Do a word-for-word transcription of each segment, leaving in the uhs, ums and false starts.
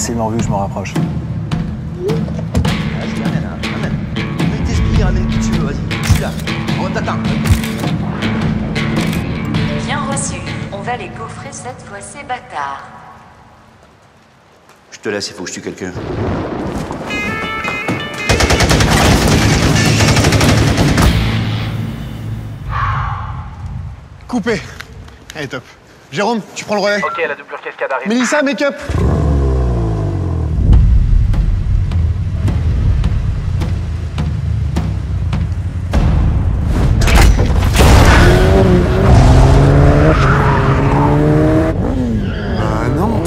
s'ils m'ont vu, je m'en rapproche. Vas-y, ramène, hein, ramène. Mets tes spies, ramène qui tu veux, vas-y. Je suis là. On t'attend. Bien reçu. On va les gaufrer cette fois, ces bâtards. Je te laisse, il faut que je tue quelqu'un. Coupé. Allez, top. Jérôme, tu prends le relais. Ok, la doublure cascade arrive. Mélissa, make-up. Ah non.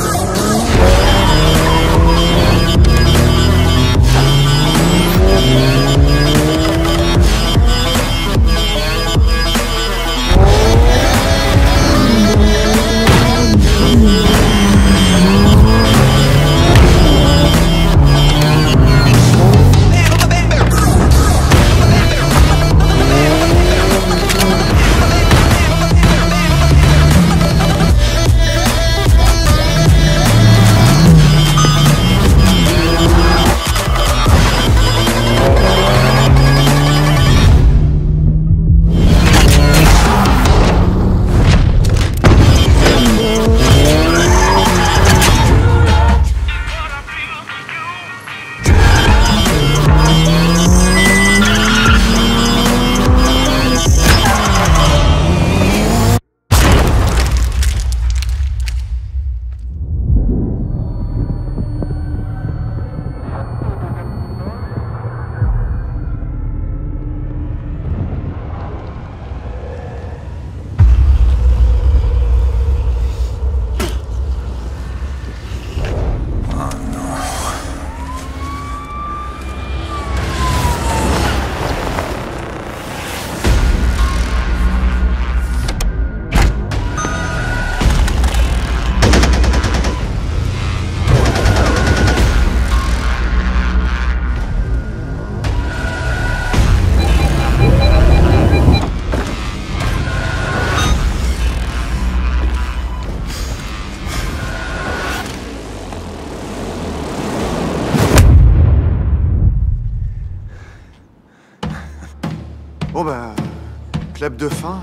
Bon bah, clap de fin.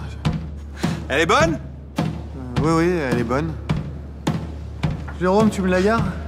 Elle est bonne? Euh, oui, oui, elle est bonne. Jérôme, tu me la gardes?